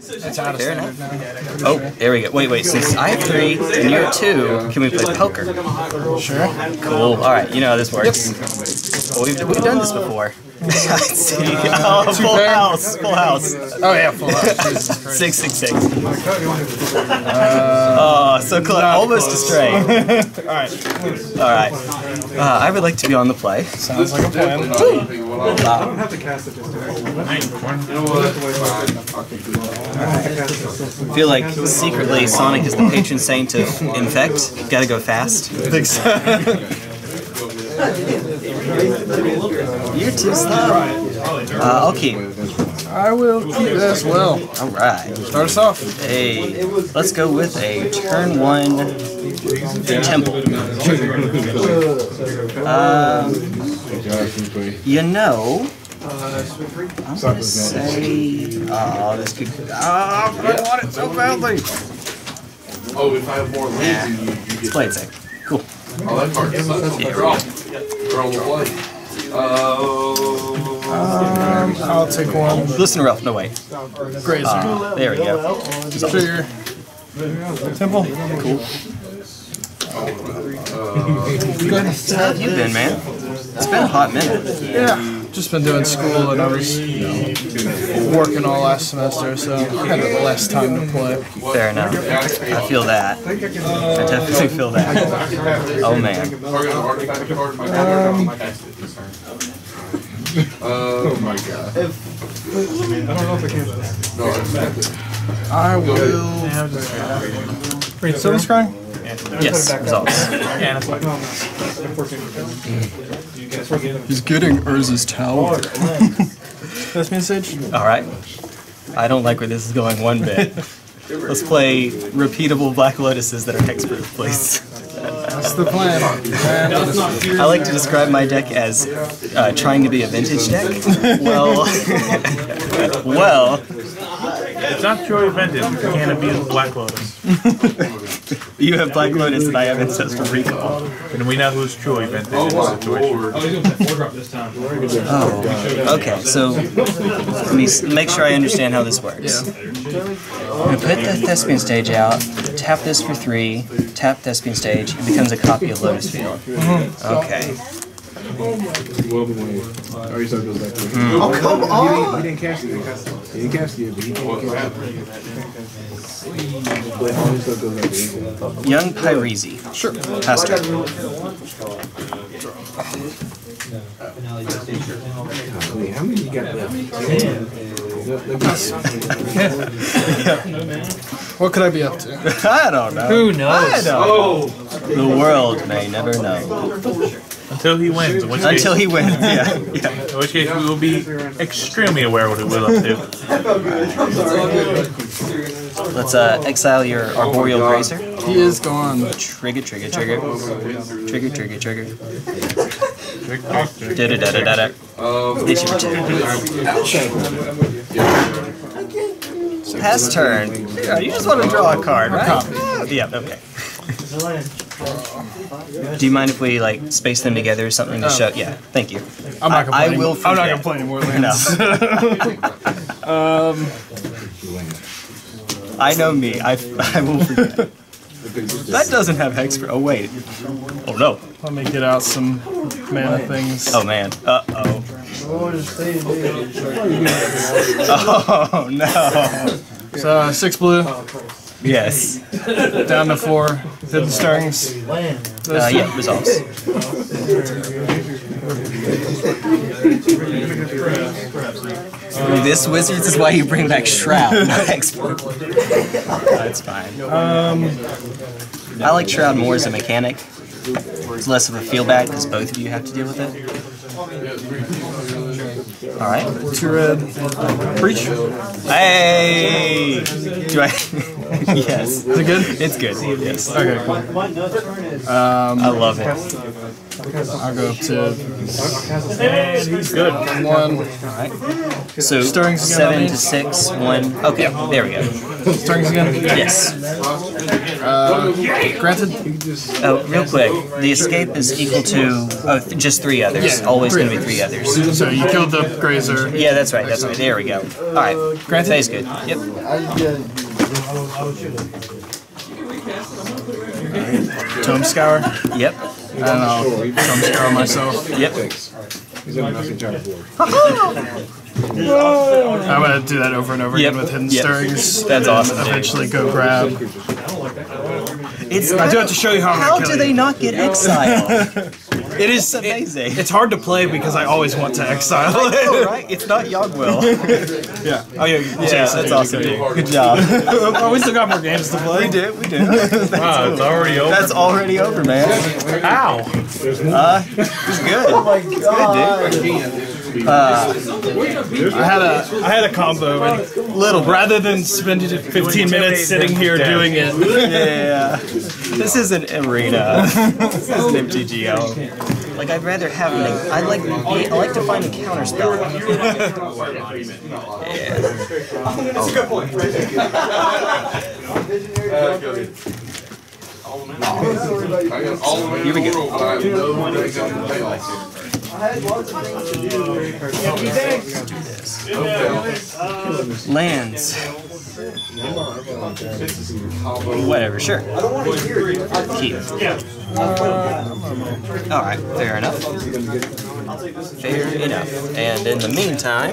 It's out of standard now. Oh, there we go. Wait. Since I have 3 and you're 2, can we play poker? Sure. Cool. All right. You know how this works. Well, we've done this before. I see. Oh, full house. Full house. Oh yeah, full house. 666. Oh, so close. Almost a straight. All right. I would like to be on the play. Sounds like a plan. I feel like secretly Sonic is the patron saint of Infect. Gotta go fast. You're too slow. I'll keep. I will keep as well. Alright. Start us off. Hey, let's go with a turn 1 Temple. You know, I'm gonna say. Oh, this could. Oh, I want it so badly. Oh, if I have more lands, Let's play it safe. Cool. Oh, that card. I'll take one. Listen, Ralph. No, wait. Grazer. There we go. Trigger. Temple. Cool. How have you been, man? It's been a hot minute. Yeah. Just been doing school and I was working all last semester, so I had less time to play. Fair enough. I feel that. I definitely feel that. Oh man. Oh my god. I will. Seven scrying? Yes, results. He's getting Urza's Tower. Thespian Sage? Alright. I don't like where this is going one bit. Let's play repeatable Black Lotuses that are hexproof, please. That's the plan. I like to describe my deck as trying to be a vintage deck. Well, It's not truly vintage. You can't abuse Black Lotus. You have Black Lotus and I have Ancestral Recall. And we know who's truly vintage in this situation. Oh, okay. So let me make sure I understand how this works. I'm gonna put the Thespian stage out, tap this for 3, tap Thespian stage, it becomes a copy of Lotus Field. Okay. Oh, come on! He didn't cast it. He didn't cast it, but he didn't cast it. Young Pyromancer. Sure. Pass turn. How many you got left? What could I be up to? I don't know. Who knows? I don't know. The world may never know. Until he wins. Until he wins, yeah. In which case we will be extremely aware of what he will up to. Let's exile your Arboreal Grazer. He is gone. Trigger. Da-da-da-da-da-da. It's your turn. Pass turn. Yeah, you just want to draw a card, right? Yeah, okay. Do you mind if we like space them together or something to show? Yeah, thank you. I'm not gonna play. I'm not gonna play any more lands. No. I know me. I will forget. That doesn't have hex for. Oh wait. Oh no. Let me get out some mana things. Oh man. Uh-oh. Oh no. So 6 blue. Yes. Down to 4. Hidden Stirrings. Yeah, resolves. This Wizards is why you bring back Shroud, not Export. That's fine. I like Shroud more as a mechanic. It's less of a feel bad because both of you have to deal with it. Alright. 2 red. Breach. Hey! Do I? Yes. Is it good? It's good. Yes. Okay, cool. I love it. I'll go up to And he's good. 1. Alright. So Stirrings again 7 on to these? 6, 1. Okay, there we go. Stirrings again? Yes. Granted? Oh, real quick. The escape is equal to just 3 others. Yeah, Always 3 going to be 3 others. So you killed the Grazer. Yeah, that's right. That's right. There we go. All right. Granted? Phase good. Yep. Tome Scour. Yep. And I'll Tome Scour myself. Yep. He's on the Chandra board. I'm going to do that over and over again with Hidden Yep. Stirrings. That's awesome. And eventually go grab. It's I do have to show you how I'm How going to do kill they you. not get exiled? It is amazing. It's hard to play because I always want to exile Oh, it. right? It's not Yogwell. Yeah. Oh, yeah. Yeah, that's awesome. Good job. Oh, we still got more games to play. We do. Wow, it's already over. That's already over, man. Ow! It's good. Oh my god. I had a combo. And Little bit. rather than spending 15 minutes sitting here doing it, Yeah. This is an arena. This is an MTGO. Like I'd rather have I like to find a counter spell. Yeah. That's a good point. Here we go. Lands. Whatever, sure. Keep. Alright, fair enough. Fair enough. And in the meantime,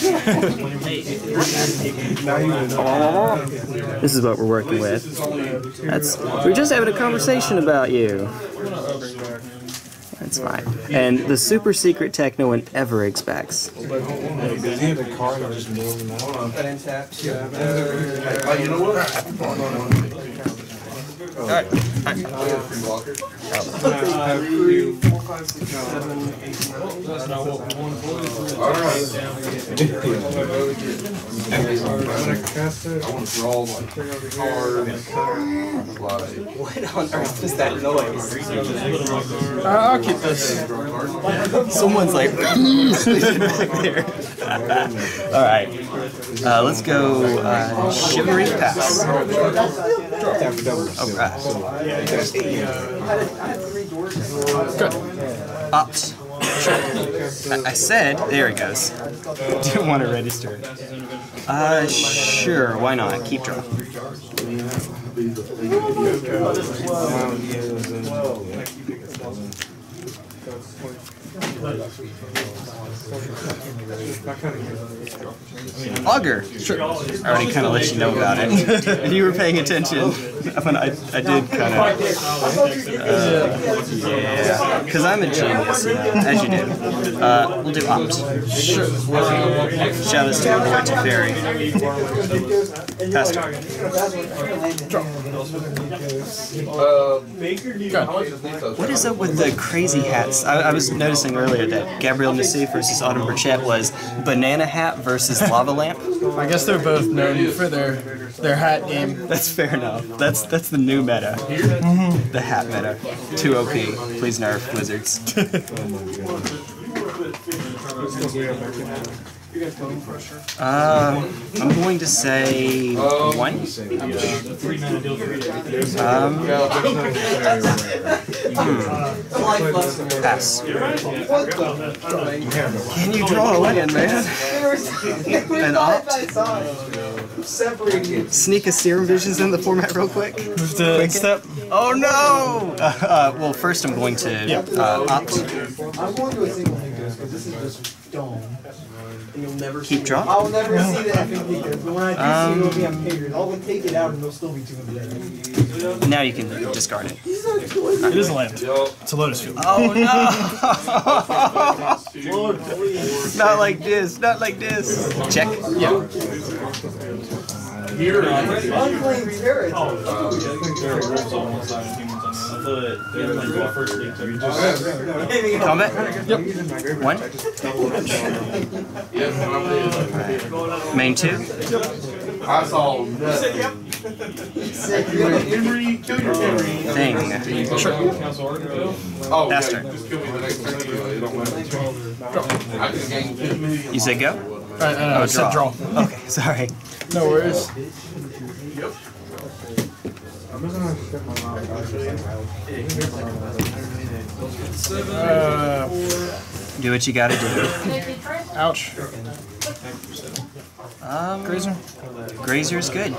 this is what we're working with. We're just having a conversation about you. That's fine. And the super secret tech no one ever expects. Does he have a card or just more than that? Alright. What on earth is that noise? I'll keep this. Someone's like back there. Alright. Let's go Shivan Reef pass. Alright. Good. Opt. I said, there it goes. Didn't want to register it. Sure, why not? Keep draw. Augur. Sure. I already kind of let you know about it. If you were paying attention, when I did kind of. Yeah. Because I'm a genius, as you do. We'll do opt. Sure. Shout us to avoid Teferi. Pass turn. What is up with the crazy hats? I was noticing earlier that Gabriel Nassif versus Autumn Burchett was banana hat versus lava lamp. I guess they're both known for their hat game. That's fair enough. That's the new meta. The hat meta. Too OP. Please nerf Wizards. I'm going to say 1. Pass. Can you draw a land, man? An opt? Sneak a Serum Visions in the format real quick? Move to step. Oh no! Well, first I'm going to opt. I'm going to a single thing because this is just dome. And you'll never Keep draw? I'll never see the effing figures, but when I do see it, it'll be on figures. I'll take it out and there'll still be 200. Now you can discard it. It is a land. It's a Lotus Field. Oh no! Not like this, not like this. Check. Yeah. Unclaimed spirits. Combat? Yep. 1. Main 2. I saw Thing. Oh, Pass turn. just kill me the next turn. It don't matter. I can gain 2 million. You say go? I said draw. Okay, sorry. No worries. Do what you gotta do. Ouch. Grazer? Grazer is good.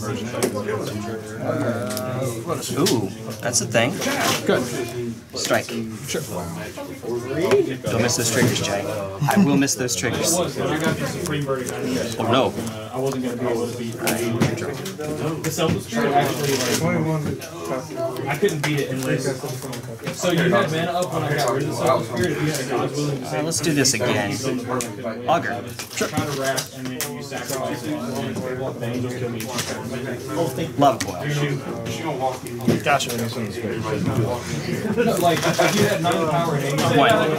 Ooh, that's a thing. Good. Strike. Sure. Don't miss those triggers, Jay. I will miss those triggers. Oh no. I wasn't going to be able to beat the Sulfur Spirit actually, like, I couldn't beat it unless. So you had mana up when I got rid of the Sulfur Spirit. If you had God's willing to save Let's do this again. Augur. Sure. Try to wrap and then you sacrifice it. The angel kill me. Lava Coil. Gotcha. Like, if you had 9 power and 8,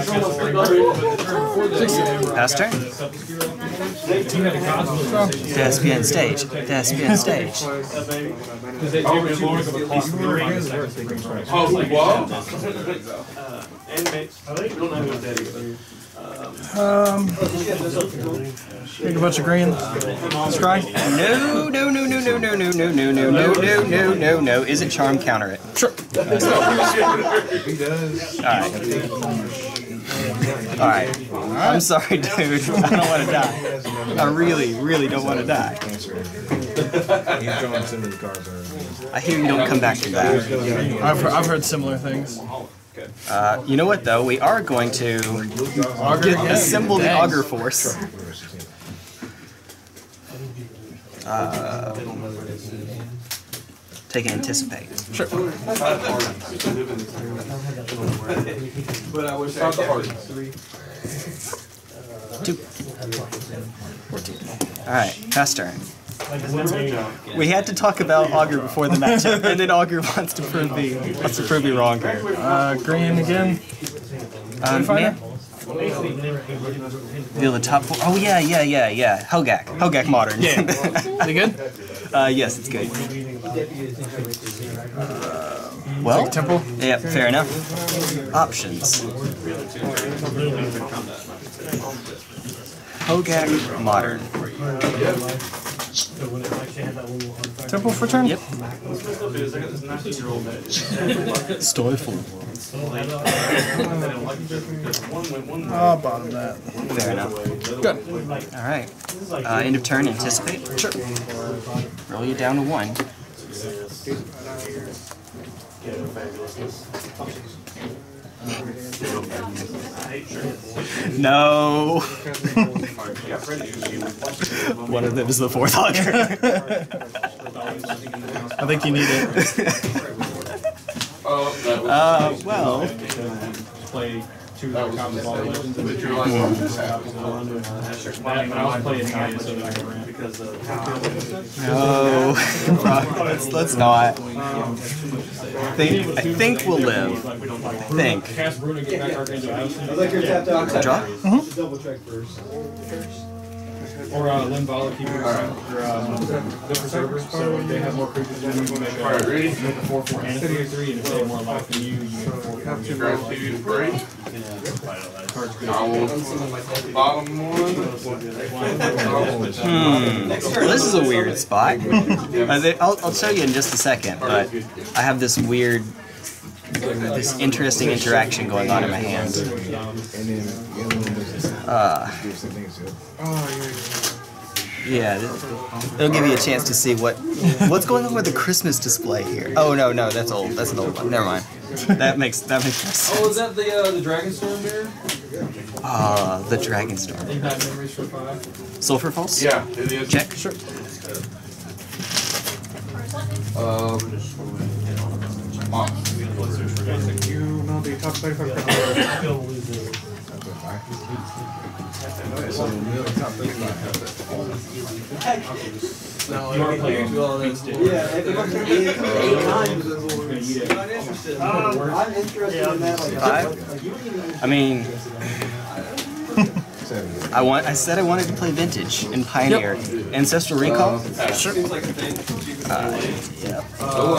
Pass turn. you had a God's willing to save. Thespian stage. Thespian stage. Because they were too big of a cost for your sacrifice. Oh, well. Make a bunch of green. Scry. No, no, no, no, no, no, no, no, no, no, no, no, no, no, no. Izzet Charm, counter it. Sure. Alright. I'm sorry, dude. I don't want to die. I really, really don't want to die. I hear you don't come back from that. I've heard similar things. You know what, though? We are going to assemble the Augur Force. Take and anticipate. Sure. But I wish I had the heart. 2. 14. Alright, pass turn. We had to talk about Augur before the matchup, and then Augur wants to prove me wrong here. Green again. Man. Deal the top 4. Oh yeah. Hogak Modern. Yeah. Is it good? Yes, it's good. Well, Temple? yeah, fair enough. Options. Hogak Modern. Temple for turn? Yep. Storyful. I'll bottom that. Fair enough. Good. Alright. End of turn, anticipate. Sure. Roll you down to 1. No. One of them is the 4th Augur. I think you need it. Well. Play 2 copies of all the legends and 3 copies of but I was playing 9 so that I could ramp because No. Let's not. I think we'll live. I think. Cast Bruno, get back Archangel House. Draw? Double check first. Or Limbala, keep your the preservers, so they have more creatures than you. Make a 4/4 and a 3/3, and if they have more life than you, you get a 4. Grab 2 break. I will bottom one. Well, this is a weird spot. I'll show you in just a second, but I have this weird, this interesting interaction going on in my hand. Yeah, it'll give you a chance to see what's going on with the Christmas display here. Oh no, that's old. That's an old one. Never mind. That makes more sense. Oh, is that the Dragonstorm mirror? The Dragonstorm. Impact memories for 5. Sulfur Falls? Yeah, it is. Check. Sure. You know the top 35. You are playing Yeah, if I'm playing 8 times, I'm interested in that. Like, I mean, I said I wanted to play Vintage and Pioneer. Ancestral Recall? Sure. Yeah.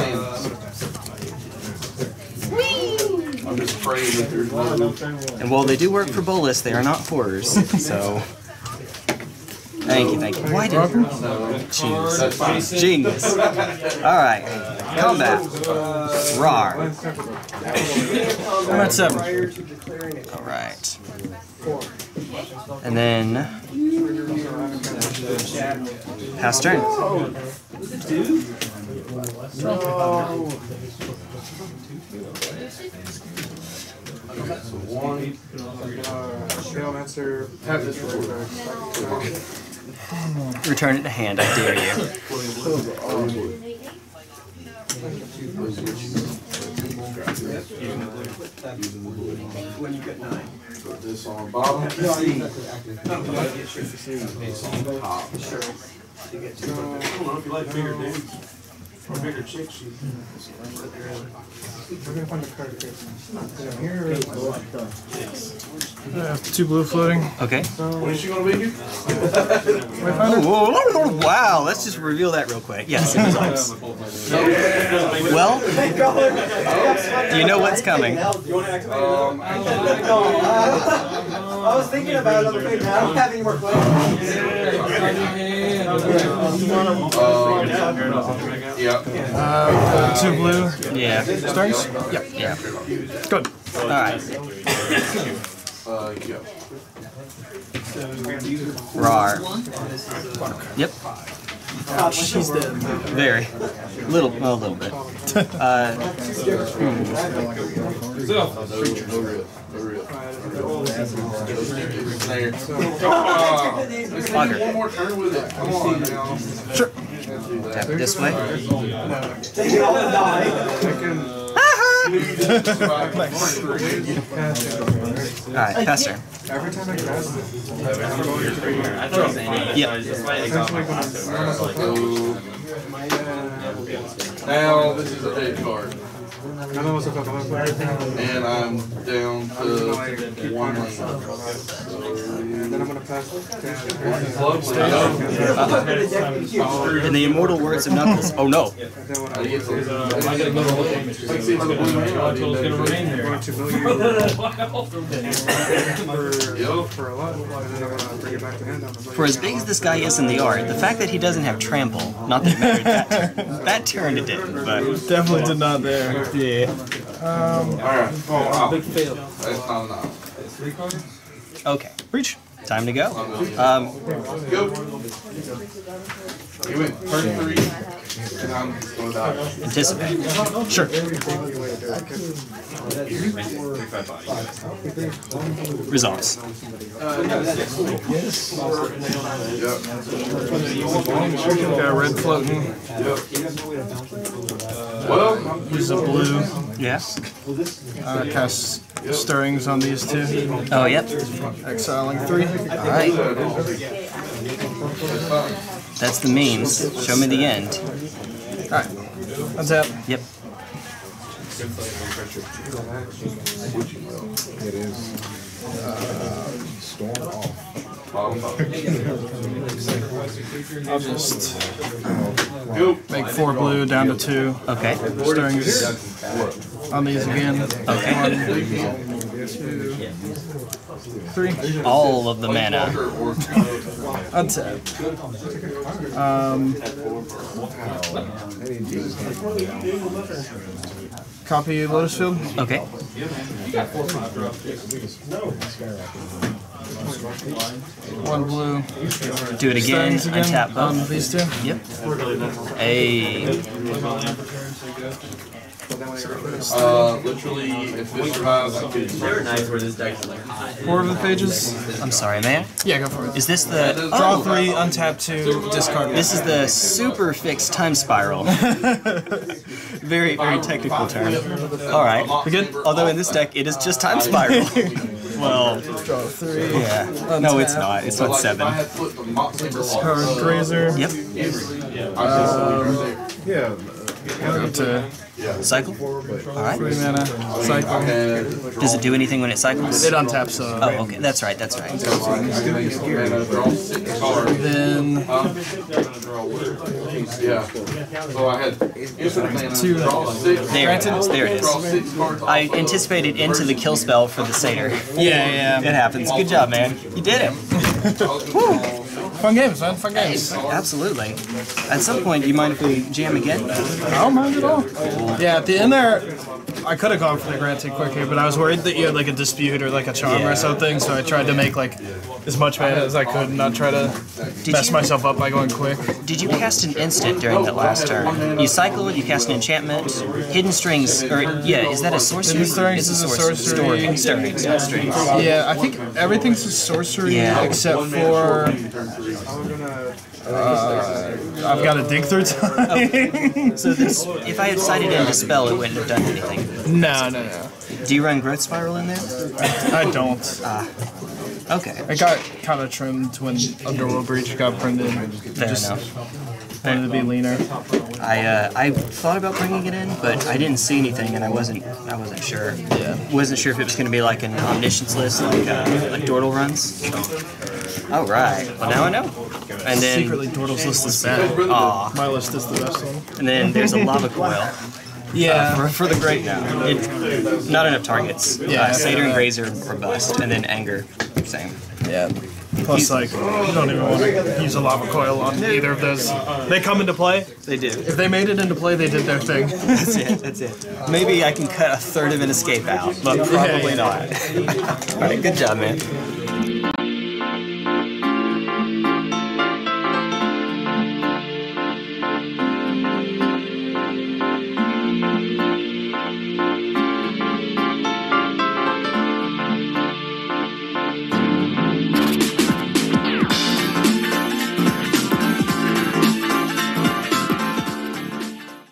I'm just praying that there's no. And while they do work for Bolas, they are not horrors, so Thank you, thank you. Why did Jeez. Genius. Alright. Combat. Rar. I'm at 7. Alright. And then pass turn. Pyromancer. Return it to hand, I dare you. Put this on bottom. This on top. I don't know if you like bigger dudes or bigger chicks. We're gonna find a card here. I have 2 blue floating. Okay. When is she gonna be here? Oh, wow, let's just reveal that real quick. Yes, it was ice. Well, do you know what's coming? I was thinking about other things. I don't have any more questions. Yeah. 2 blue. Yeah. Starts? Yep. Yeah. Good. Alright. Yeah. Rar. Yep. She's dead. Very. A little bit. Augur. One more turn with it. Come on now. Sure. Tap it this way. Take it all and die. Alright, pass turn. Every time I cast it, Yep. Now this is a dead card. I know what's up. And I'm down to 1 lane. And then I'm gonna pass it. In the immortal words of Knuckles, oh no. For a lot, and then I'm gonna bring it back to hand. For as big as this guy is in the art, the fact that he doesn't have trample, not that it mattered that turn it did, but Definitely did not there. Yeah. Alright. Oh, wow. Big fail. That's not enough. okay. Breach. Time to go. Go. You went turn 3, and I'm going to die. Anticipate. Sure. Results. Got a red floating. Well, Use a blue. Yes. Cast stirrings on these 2. Oh, yep. Exiling 3. Alright. That's the means. Show me the end. Alright. Untap. Yep. It is. Storm off. I'll just make 4 blue down to 2. Okay. Stirrings on these again. Okay. 1, 2, 3. All of the mana. Untap. Copy Lotus Field. Okay. 1 blue. Do it again. Stirrings again Untap on both. these 2. Yep. Hey. literally, if this survives, I could. There are nights where this deck is like hot. 4 of the pages. I'm sorry, man. Yeah, go for it. Is this the Draw 3, untap 2, discard 1. This is the super fixed time spiral. Very, very technical term. Alright. We good? Although in this deck it is just time spiral. Well, Draw 3. yeah. No, it's not. It's not 7. Discard Grazer. Yep. Yeah. Go to Cycle? Alright. 3 mana. Cycle. Does it do anything when it cycles? It untaps. Oh, okay. That's right. That's right. Then Yeah. So I had 2. There it is. There it is. I anticipated into the kill spell for the satyr. Yeah. It happens. Good job, man. You did it. Fun games, man. Fun games. Absolutely. At some point, do you mind if we jam again? I don't mind at all. Yeah, at the end there, I could have gone for the Granted Quick here, but I was worried that you had like a Dispute or like a Charm or something, so I tried to make like as much mana as I could and not try to mess myself up by going quick. Did you cast an instant during that last turn? You cycle it, you cast an enchantment, Hidden Strings, or yeah, is that a sorcery? Hidden Strings it's is a sorcery. Stirrings, not strings. Yeah, I think everything's a sorcery except for... I've got to dig through time. So this, if I had sighted in Dispel, it wouldn't have done anything. No. Do you run Growth Spiral in there? I don't. Okay. It got kind of trimmed when Underworld Breach got printed. Fair enough. Wanted to be leaner. I thought about bringing it in, but I didn't see anything, and I wasn't sure. Yeah. Wasn't sure if it was going to be like an Omniscience list, like Dordle runs. All right. Well, now I know. And then Secretly, Dordle's list is bad. My list is the best one. And then there's a Lava Coil. Yeah. For the great now. Not enough targets. Yeah. Satyr and Grazer or bust, and then Anger. Same. Yeah. Plus, like, you don't even want to use a Lava Coil on either of those. They come into play. They do. If they made it into play, they did their thing. That's it. Maybe I can cut a third of an escape out, but probably not. Alright, good job, man.